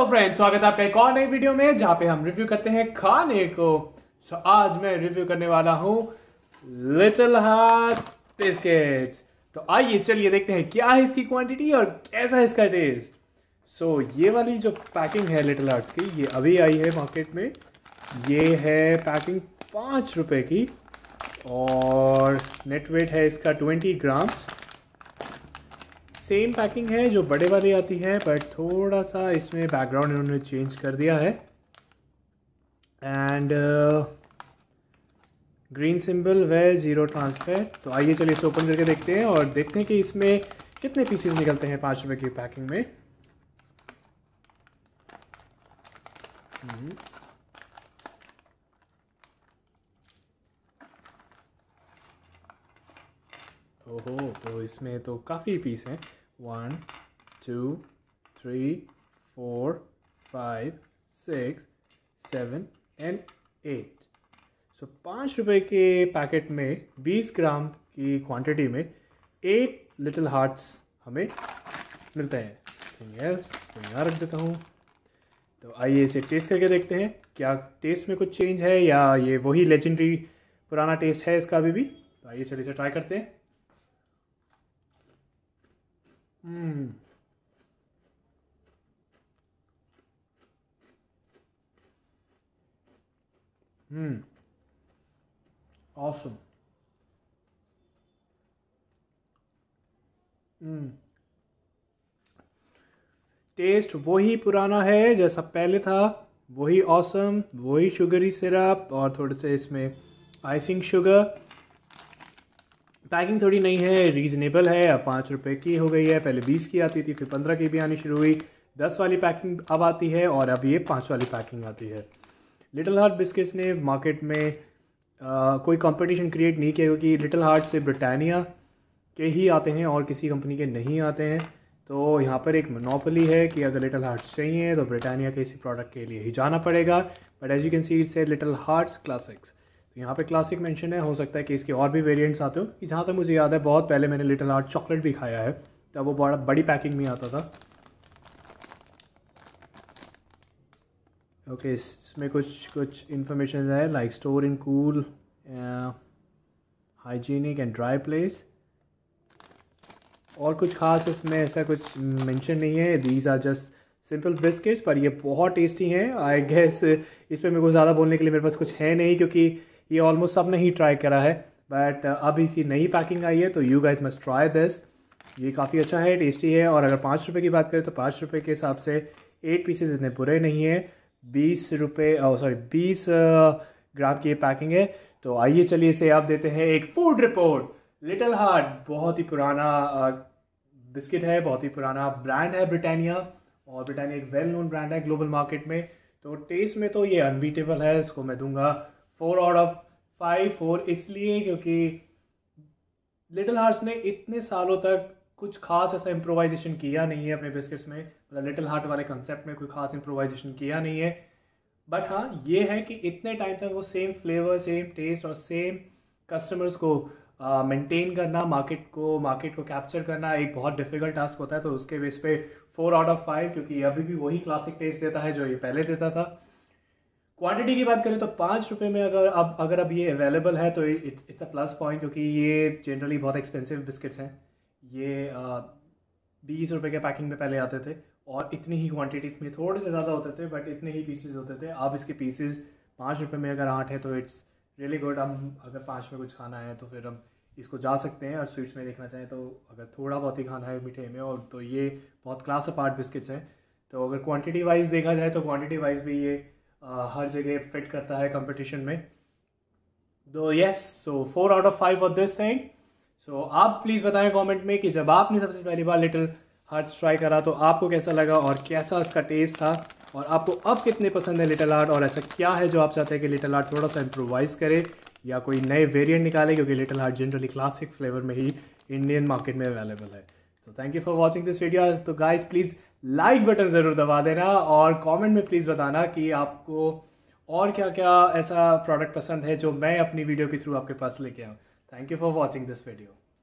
Hello friends, स्वागत है आपका एक और नई वीडियो में जहां पे हम रिव्यू करते हैं खाने को। आज मैं रिव्यू करने वाला हूं लिटिल हार्ट बिस्किट्स। तो आइए चलिए देखते हैं क्या है इसकी क्वांटिटी और कैसा है इसका टेस्ट। ये वाली जो पैकिंग है लिटिल हार्ट्स की, ये अभी आई है मार्केट में। ये है पैकिंग 5 रुपए की और नेट वेट है इसका 20 ग्राम्स। सेम पैकिंग है जो बड़े वाली आती है, बट थोड़ा सा इसमें बैकग्राउंड इन्होंने चेंज कर दिया है। एंड ग्रीन सिंबल व ज़ीरो ट्रांसफर। तो आइए चलिए इसे ओपन करके देखते हैं और देखते हैं कि इसमें कितने पीसेस निकलते हैं 5 रुपए की पैकिंग में। ओहो, तो इसमें तो काफ़ी पीस हैं। 1 2 3 4 5 6 7 एंड 8। 5 रुपए के पैकेट में 20 ग्राम की क्वांटिटी में 8 लिटिल हार्ट्स हमें मिलते हैं। यहाँ रख देता हूँ। तो आइए इसे टेस्ट करके देखते हैं क्या टेस्ट में कुछ चेंज है या ये वही लेजेंडरी पुराना टेस्ट है इसका अभी भी। तो आइए चलिए इसे ट्राई करते हैं। Awesome. टेस्ट वही पुराना है जैसा पहले था, वही ऑसम, वही शुगरी सिरप और थोड़े से इसमें आइसिंग शुगर। पैकिंग थोड़ी नई है, रीजनेबल है। अब 5 रुपए की हो गई है, पहले 20 की आती थी, फिर 15 की भी आनी शुरू हुई। 10 वाली पैकिंग अब आती है और अब ये 5 वाली पैकिंग आती है। लिटिल हार्ट बिस्किट्स ने मार्केट में कोई कंपटीशन क्रिएट नहीं किया, क्योंकि लिटिल हार्ट से ब्रिटानिया के ही आते हैं और किसी कंपनी के नहीं आते हैं। तो यहाँ पर एक मोनोपोली है कि अगर लिटिल हार्ट्स चाहिए तो ब्रिटानिया के इसी प्रोडक्ट के लिए ही जाना पड़ेगा। But as you can see it's little hearts classics. तो यहाँ पे क्लासिक मेंशन है, हो सकता है कि इसके और भी वेरिएंट्स आते हो। कि जहाँ तक मुझे याद है बहुत पहले मैंने लिटिल हार्ट चॉकलेट भी खाया है, तब वो बड़ी पैकिंग में आता था। ओके, इसमें कुछ इन्फॉर्मेशन है like store in cool, hygienic and dry place. और कुछ खास इसमें ऐसा कुछ मेंशन नहीं है। These are just simple biscuits, पर ये बहुत टेस्टी हैं। आई गेस इस पर मेरे को ज़्यादा बोलने के लिए मेरे पास कुछ है नहीं, क्योंकि ये ऑलमोस्ट सब ने ही ट्राई करा है। बट अब इसकी नई पैकिंग आई है तो you guys must try this. ये काफ़ी अच्छा है, टेस्टी है। और अगर 5 रुपये की बात करें तो 5 रुपये के हिसाब से 8 पीसेज इतने बुरे नहीं है। 20 ग्राम की ये पैकिंग है। तो आइए चलिए इसे आप देते हैं एक फूड रिपोर्ट। लिटिल हार्ट बहुत ही पुराना बिस्किट है, बहुत ही पुराना ब्रांड है ब्रिटानिया, और ब्रिटानिया एक वेल नोन ब्रांड है ग्लोबल मार्केट में। तो टेस्ट में तो ये अनबीटेबल है। इसको मैं दूंगा 4 आउट ऑफ 5। 4 इसलिए क्योंकि लिटिल हार्ट्स ने इतने सालों तक कुछ खास ऐसा इम्प्रोवाइजेशन किया नहीं है अपने बिस्किट्स में। मतलब लिटिल हार्ट वाले कंसेप्ट में कोई खास इम्प्रोवाइजेशन किया नहीं है। बट हाँ, ये है कि इतने टाइम तक वो सेम फ्लेवर, सेम टेस्ट और सेम कस्टमर्स को मेंटेन करना, मार्केट को कैप्चर करना एक बहुत डिफिकल्ट टास्क होता है। तो उसके बेस पे 4 आउट ऑफ 5, क्योंकि अभी भी वही क्लासिक टेस्ट देता है जो ये पहले देता था। क्वांटिटी की बात करें तो 5 रुपये में अगर अब ये अवेलेबल है तो इट्स अ प्लस पॉइंट, क्योंकि ये जनरली बहुत एक्सपेंसिव बिस्किट्स हैं। ये 20 रुपये के पैकिंग में पहले आते थे और इतनी ही क्वांटिटी में थोड़े से ज़्यादा होते थे, बट इतने ही पीसेस होते थे। अब इसके पीसेस 5 रुपये में अगर 8 है तो इट्स रियली गुड। हम अगर 5 में कुछ खाना है तो फिर हम इसको जा सकते हैं। और स्वीट्स में देखना चाहें तो अगर थोड़ा बहुत ही खाना है मीठे में, और तो ये बहुत क्लास अपार्ट बिस्किट्स हैं। तो अगर क्वांटिटी वाइज देखा जाए तो क्वांटिटी वाइज भी ये हर जगह फिट करता है कंपटीशन में। तो yes, so 4 out of 5 of this thing. So आप प्लीज़ बताएं कमेंट में कि जब आपने सबसे पहली बार लिटिल हार्ट्स ट्राई करा तो आपको कैसा लगा और कैसा इसका टेस्ट था, और आपको अब कितने पसंद है लिटिल हार्ट, और ऐसा क्या है जो आप चाहते हैं कि लिटिल हार्ट थोड़ा सा इम्प्रोवाइज़ करे या कोई नए वेरिएंट निकाले, क्योंकि little heart generally classic flavour में ही इंडियन मार्केट में अवेलेबल है। तो thank you for watching this video. तो गाइज प्लीज़ लाइक बटन ज़रूर दबा देना और कमेंट में प्लीज़ बताना कि आपको और क्या क्या ऐसा प्रोडक्ट पसंद है जो मैं अपनी वीडियो के थ्रू आपके पास लेके आऊँ। Thank you for watching this video.